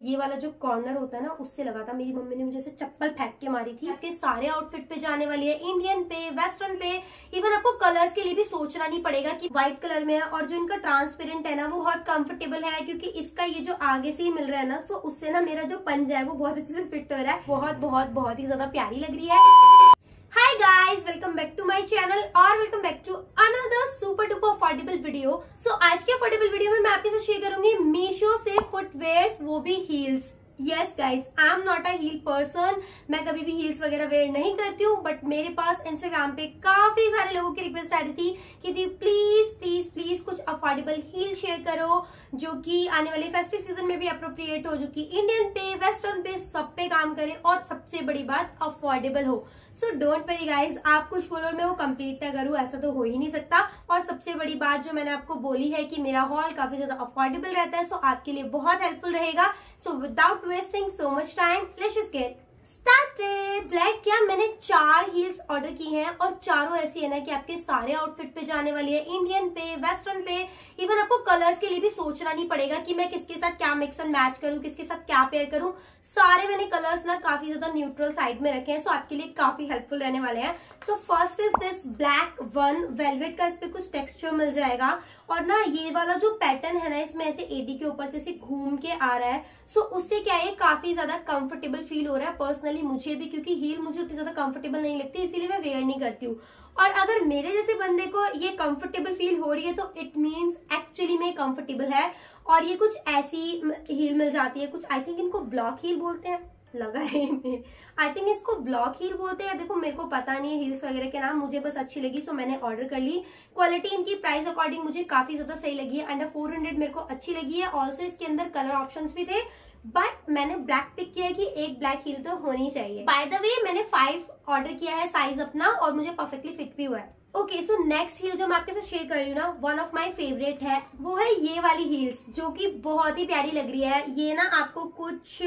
ये वाला जो कॉर्नर होता है ना उससे लगा था। मेरी मम्मी ने मुझे ऐसे चप्पल फेंक के मारी थी। आपके सारे आउटफिट पे जाने वाली है, इंडियन पे, वेस्टर्न पे, इवन आपको कलर्स के लिए भी सोचना नहीं पड़ेगा कि व्हाइट कलर में है। और जो इनका ट्रांसपेरेंट है ना वो बहुत कंफर्टेबल है, क्योंकि इसका ये जो आगे से ही मिल रहा है ना, सो उससे ना मेरा जो पंजा है वो बहुत अच्छे से फिट हो रहा है। बहुत बहुत बहुत ही ज्यादा प्यारी लग रही है। Hi guys, welcome back to my channel और welcome back to another super duper affordable video. So आज के अफोर्डेबल वीडियो में मैं आपके साथ शेयर करूंगी मीशो से फुटवेयर्स, वो भी heels. Yes guys, I am not a heel person. मैं कभी भी हील्स वगैरह वेयर नहीं करती हूँ, बट मेरे पास इंस्टाग्राम पे काफी सारे लोगों की रिक्वेस्ट आ रही थी कि दी प्लीज प्लीज प्लीज कुछ अफोर्डेबल हील शेयर करो जो कि आने वाले फेस्टिव सीजन में भी अप्रोप्रिएट हो, जो कि इंडियन पे, वेस्टर्न पे, सब पे काम करे और सबसे बड़ी बात अफोर्डेबल हो। सो डोंट वरी गाइज, आप कुछ बोलो मैं वो कंप्लीट ना करूँ, ऐसा तो हो ही नहीं सकता। और सबसे बड़ी बात जो मैंने आपको बोली है कि मेरा हॉल काफी ज्यादा अफोर्डेबल रहता है, सो आपके लिए बहुत हेल्पफुल रहेगा। So without wasting so much time, let's just get started. Like क्या मैंने 4 हील्स ऑर्डर की हैं और चारों ऐसी है ना कि आपके सारे आउटफिट पे जाने वाली है, इंडियन पे, वेस्टर्न पे, इवन आपको कलर्स के लिए भी सोचना नहीं पड़ेगा कि मैं किसके साथ क्या मिक्स एंड मैच करूं, किसके साथ क्या पेयर करूं। सारे मैंने कलर्स ना काफी ज्यादा न्यूट्रल साइड में रखे हैं, सो आपके लिए काफी हेल्पफुल रहने वाले हैं। So first is this black one, velvet का इस पे कुछ टेक्सचर मिल जाएगा और ना ये वाला जो पैटर्न है ना इसमें ऐसे एडी के ऊपर से ऐसे घूम के आ रहा है। सो उससे क्या है, काफी ज्यादा कंफर्टेबल फील हो रहा है पर्सनली मुझे भी, क्योंकि हील मुझे उतनी ज्यादा कंफर्टेबल नहीं लगती, इसीलिए मैं वेयर नहीं करती हूँ। और अगर मेरे जैसे बंदे को ये कंफर्टेबल फील हो रही है तो इट मीन्स एक्चुअली में कंफर्टेबल है। और ये कुछ ऐसी हील मिल जाती है, कुछ आई थिंक इनको ब्लॉक हील बोलते हैं, लगा है आई थिंक इसको ब्लॉक हील बोलते हैं। देखो मेरे को पता नहीं है हील्स वगैरह के नाम, मुझे बस अच्छी लगी सो मैंने ऑर्डर कर ली। क्वालिटी इनकी प्राइस अकॉर्डिंग मुझे काफी ज्यादा सही लगी है, अंडर 400 मेरे को अच्छी लगी है। ऑल्सो इसके अंदर कलर ऑप्शंस भी थे, बट मैंने ब्लैक पिक किया है कि एक ब्लैक हील तो होनी चाहिए। बाय द वे मैंने 5 ऑर्डर किया है साइज अपना और मुझे परफेक्टली फिट भी हुआ है। ओके, सो नेक्स्ट हील जो मैं आपके साथ शेयर कर रही हूँ ना, वन ऑफ माय फेवरेट है, वो है ये वाली हील्स जो कि बहुत ही प्यारी लग रही है। ये ना आपको कुछ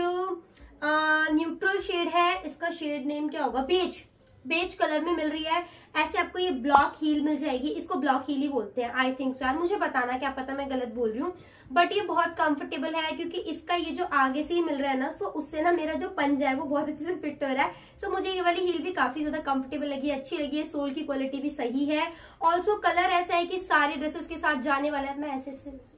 न्यूट्रल शेड है, इसका शेड नेम क्या होगा, बेज कलर में मिल रही है। ऐसे आपको ये ब्लॉक हील मिल जाएगी, इसको ब्लॉक हील ही बोलते हैं आई थिंक सो यार, मुझे बताना क्या पता मैं गलत बोल रही हूँ। बट ये बहुत कंफर्टेबल है क्योंकि इसका ये जो आगे से ही मिल रहा है ना, सो उससे ना मेरा जो पंजा है वो बहुत अच्छे से फिट हो रहा है। सो मुझे ये वाली हील भी काफी ज्यादा कंफर्टेबल लगी, अच्छी लगी है। सोल की क्वालिटी भी सही है। ऑल्सो कलर ऐसा है कि सारे ड्रेसेस के साथ जाने वाला है। मैं ऐसे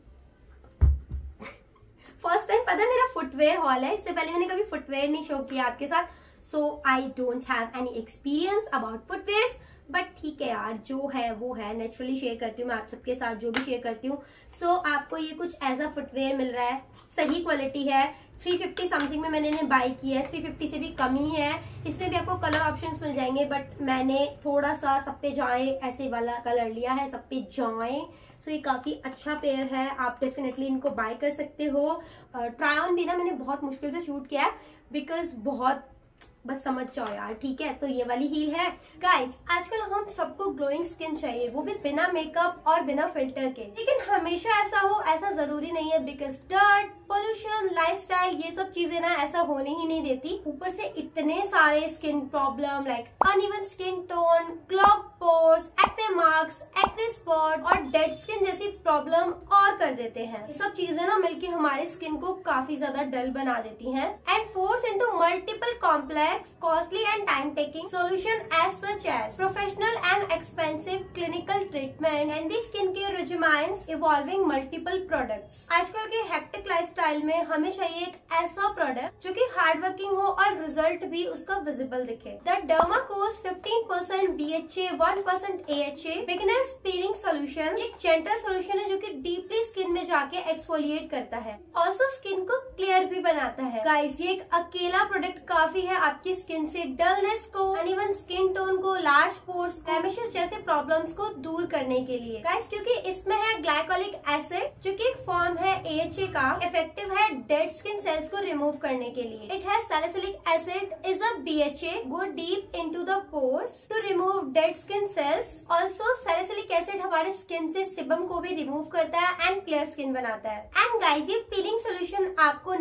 फर्स्ट टाइम पता है मेरा फुटवेयर हॉल है, इससे पहले मैंने कभी फुटवेयर नहीं शो किया आपके साथ। So I don't have any experience about footwears, but ठीक है यार, जो है वो है, नेचुरली शेयर करती हूँ मैं आप सबके साथ जो भी शेयर करती हूँ। सो आपको ये कुछ एज अ फुटवेयर मिल रहा है, सही क्वालिटी है। 350 समथिंग में मैंने इन्हें बाय किया है, 350 से भी कम ही है। इसमें भी आपको कलर ऑप्शंस मिल जाएंगे, बट मैंने थोड़ा सा सब पे जाए ऐसे वाला कलर लिया है, सब पे जाए। सो ये काफी अच्छा पेयर है, आप डेफिनेटली इनको बाय कर सकते हो। ट्राई ऑन भी ना मैंने बहुत मुश्किल से शूट किया है, बिकॉज बहुत बस समझ जाओ यार, ठीक है। तो ये वाली हील है गाइस। आजकल हम सबको ग्लोइंग स्किन चाहिए, वो भी बिना मेकअप और बिना फिल्टर के, लेकिन हमेशा ऐसा हो ऐसा जरूरी नहीं है, बिकॉज डर्ट, पोल्यूशन, लाइफस्टाइल, ये सब चीजें ना ऐसा होने ही नहीं देती। ऊपर से इतने सारे skin problem like uneven skin tone, clog pores, acne marks, acne spot और डेड स्किन जैसी प्रॉब्लम और कर देते हैं। ये सब चीजें ना मिलके हमारी स्किन को काफी ज्यादा डल बना देती हैं and force into multiple complex, costly and time-taking solution as such as professional and expensive clinical treatment and the skincare regimens evolving multiple products। आजकल के हेक्टिक लाइफस्टाइल में हमें चाहिए एक ऐसा प्रोडक्ट जो कि हार्ड वर्किंग हो और रिजल्ट भी उसका विजिबल दिखे। The Dermaco's 15% BHA, 1% AHA beginners peeling solution एक जेंटल सोल्यूशन है जो कि डीपली स्किन में जाके एक्सफोलिएट करता है, ऑल्सो स्किन को क्लियर भी बनाता है। गाइस ये एक अकेला प्रोडक्ट काफी है आपकी स्किन से डलनेस को, अनइवन स्किन टोन को, लार्ज पोर्स, ब्लेमिशेस जैसे प्रॉब्लम्स को दूर करने के लिए। गाइस क्योंकि इसमें है ग्लाइकोलिक एसिड जो कि एक फॉर्म है AHA का, इफेक्टिव है डेड स्किन सेल्स को रिमूव करने के लिए। It has salicylic acid is a BHA, go deep into the pores to remove dead skin cells. Also salicylic acid हमारे स्किन से सिबम को भी रिमूव करता है एंड क्लियर स्किन बनाता है। एंड गाइस ये पीलिंग सोल्यूशन आपको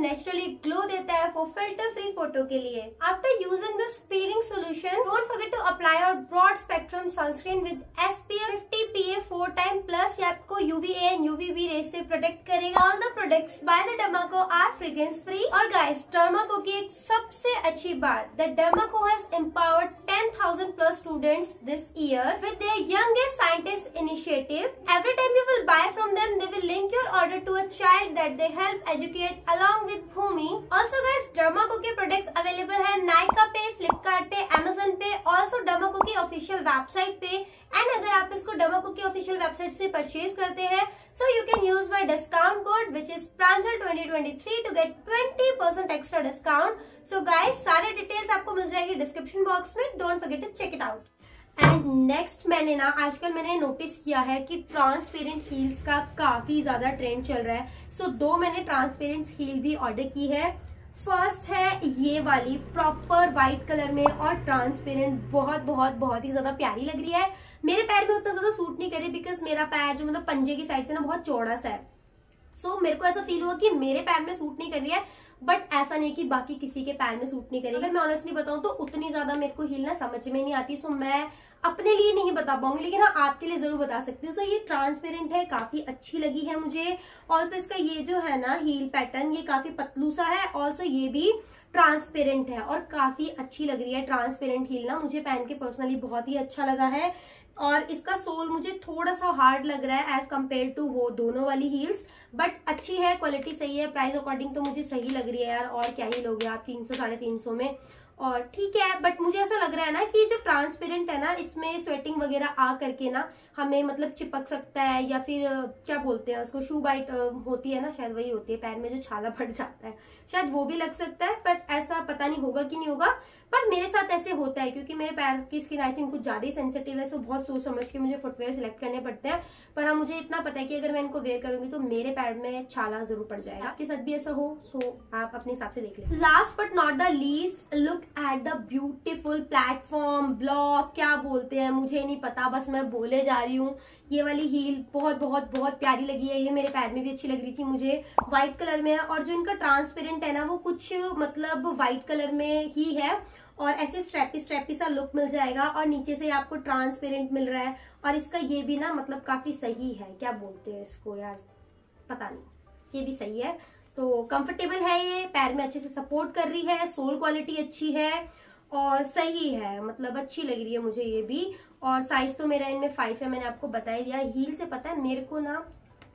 नेचुरली ग्लो देता है फॉर फिल्टर फ्री फोटो के लिए। After using this peeling solution, don't forget to apply our broad spectrum sunscreen with SPF 50 PA 4 time plus. ये आपको UVA एंड UVB रेज से प्रोटेक्ट करेगा। All the products by the Derma Co are fragrance free. और guys, Derma Co की एक सबसे अच्छी बात, the Derma Co has empowered 10,000 plus students this year with their youngest scientist initiative. Every time you will buy from them, they will link your order to a child that they help educate along with Bhumi. Also guys, Derma Co के products available है नायका पे, फ्लिपकार्ट पे, Amazon पे, also Derma Co की official website पे। And अगर आप इसको डर्माको की ऑफिशियल वेबसाइट से परचेज करते हैं, so you can use my discount code which is Pranjal 2023 to get 20% extra discount. So guys, सारे डिटेल्स आपको मिल जाएगी डिस्क्रिप्शन बॉक्स में, don't forget to check it out. And next, आजकल मैंने नोटिस किया है कि ट्रांसपेरेंट हील्स का काफी ज्यादा ट्रेंड चल रहा है। सो 2 मैंने ट्रांसपेरेंट हील भी ऑर्डर की है। फर्स्ट है ये वाली प्रॉपर व्हाइट कलर में और ट्रांसपेरेंट, बहुत ही ज्यादा प्यारी लग रही है। मेरे पैर में उतना ज्यादा सूट नहीं करे बिकॉज मेरा पैर जो मतलब पंजे की साइड से ना बहुत चौड़ा सा है। सो मेरे को ऐसा फील हुआ कि मेरे पैर में सूट नहीं कर रही है, बट ऐसा नहीं कि बाकी किसी के पैर में सूट नहीं करेगी। अगर मैं ऑनेस्टली बताऊं तो उतनी ज्यादा मेरे को हील ना समझ में नहीं आती। सो मैं अपने लिए नहीं बता पाऊंगी, लेकिन हाँ आपके लिए जरूर बता सकती हूँ। सो ये ट्रांसपेरेंट है, काफी अच्छी लगी है मुझे। ऑल्सो इसका ये जो है ना हील पैटर्न, ये काफी पतलू सा है। ऑल्सो ये भी ट्रांसपेरेंट है और काफी अच्छी लग रही है। ट्रांसपेरेंट हील ना मुझे पहन के पर्सनली बहुत ही अच्छा लगा है। और इसका सोल मुझे थोड़ा सा हार्ड लग रहा है एज कम्पेयर टू वो दोनों वाली हील्स, बट अच्छी है, क्वालिटी सही है, प्राइस अकॉर्डिंग तो मुझे सही लग रही है यार। और क्या ही लोगे आप 300 साढ़े 300 में, और ठीक है। बट मुझे ऐसा लग रहा है ना कि जो ट्रांसपेरेंट है ना, इसमें स्वेटिंग वगैरह आ करके ना हमें मतलब चिपक सकता है, या फिर क्या बोलते हैं उसको, शू बाइट होती है ना, शायद वही होती है, पैर में जो छाला पड़ जाता है, शायद वो भी लग सकता है। बट ऐसा पता नहीं होगा कि नहीं होगा, पर मेरे साथ ऐसे होता है क्योंकि मेरे पैर की स्किन आई थिंक कुछ ज्यादा ही सेंसिटिव है। सो बहुत सोच समझ के मुझे फुटवेयर सिलेक्ट करने पड़ते हैं। पर हाँ, मुझे इतना पता है कि अगर मैं इनको वेयर करूंगी तो मेरे पैर में छाला जरूर पड़ जाएगा। आपके साथ भी ऐसा हो, सो आप अपने हिसाब से देख लें। Last but not the least, look at the beautiful platform block, क्या बोलते हैं मुझे नहीं पता, बस मैं बोले जा रही हूँ। ये वाली हील बहुत प्यारी लगी है। ये मेरे पैर में भी अच्छी लग रही थी मुझे, व्हाइट कलर में है। और जो इनका ट्रांसपेरेंट है ना, वो कुछ मतलब व्हाइट कलर में ही है, और ऐसे स्ट्रैपी सा लुक मिल जाएगा। और नीचे से आपको ट्रांसपेरेंट मिल रहा है। और इसका ये भी ना मतलब काफी सही है, क्या बोलते हैं इसको यार, पता नहीं, ये भी सही है। तो कंफर्टेबल है, ये पैर में अच्छे से सपोर्ट कर रही है, सोल क्वालिटी अच्छी है और सही है, मतलब अच्छी लग रही है मुझे ये भी। और साइज तो मेरा इनमें 5 है, मैंने आपको बता ही दिया। हील से पता है मेरे को ना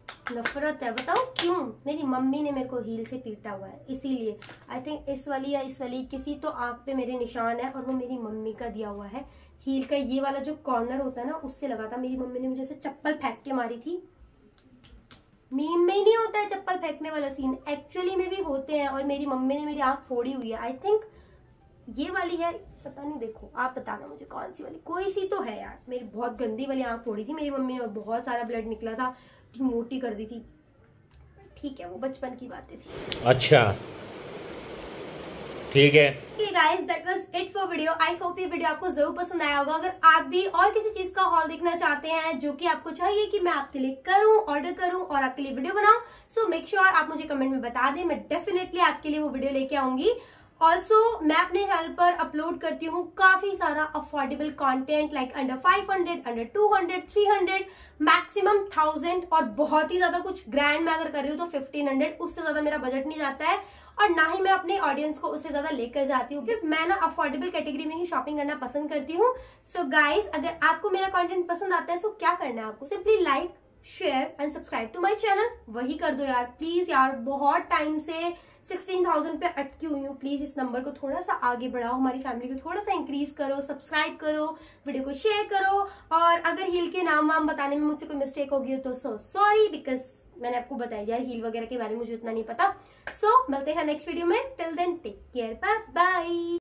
नफरत है, बताओ क्यों? मेरी मम्मी ने मेरे को हील से पीटा हुआ है, इसीलिए। आई थिंक इस वाली या इस वाली किसी तो आंख पे मेरे निशान है, और वो मेरी मम्मी का दिया हुआ है। हील का ये वाला जो कॉर्नर होता है ना, उससे लगा था। मेरी मम्मी ने मुझे ऐसे चप्पल फेंक के मारी थी। मीम में ही नहीं होता है चप्पल फेंकने वाला सीन, एक्चुअली में भी होते हैं। और मेरी मम्मी ने मेरी आंख फोड़ी हुई है। आई थिंक ये वाली है, पता नहीं, देखो आप बताना मुझे कौन सी वाली, कोई सी तो है यार। मेरी बहुत गंदी वाली आंख फोड़ी थी मेरी मम्मी ने, और बहुत सारा ब्लड निकला था, मोटी कर दी थी। ठीक है, वो बचपन की बातें थी। अच्छा ठीक है। Guys, that was it for video. I hope ये वीडियो आपको जरूर पसंद आया होगा। अगर आप भी और किसी चीज का हॉल देखना चाहते हैं जो कि आपको चाहिए कि मैं आपके लिए करूं, ऑर्डर करूं और आपके लिए वीडियो बनाऊं, सो मेक श्योर आप मुझे कमेंट में बता दें। मैं डेफिनेटली आपके लिए वो वीडियो लेके आऊंगी। ऑल्सो मैं अपने चैनल पर अपलोड करती हूँ काफी सारा affordable content, like under 500, under 200, 300, maximum 1000, और बहुत ही ज्यादा कुछ ग्रैंड मैं अगर कर रही हूँ तो 1500, उससे ज्यादा मेरा बजट नहीं जाता है। और ना ही मैं अपने ऑडियंस को उससे ज्यादा लेकर जाती हूँ, बिकॉज मैं ना अफोर्डेबल कैटेगरी में ही शॉपिंग करना पसंद करती हूँ। सो गाइज, अगर आपको मेरा कंटेंट पसंद आता है, सो क्या करना है आपको, simply like, share and subscribe to my channel, वही कर दो यार प्लीज। यार बहुत टाइम से 16,000 पे अटकी हुई हूँ, प्लीज इस नंबर को थोड़ा सा आगे बढ़ाओ, हमारी फैमिली को थोड़ा सा इंक्रीज करो, सब्सक्राइब करो, वीडियो को शेयर करो। और अगर हील के नाम वाम बताने में मुझसे कोई मिस्टेक होगी तो सो सॉरी, बिकॉज मैंने आपको बताया यार हील वगैरह के बारे में मुझे उतना नहीं पता। सो मिलते हैं नेक्स्ट वीडियो में, till then take care, bye bye.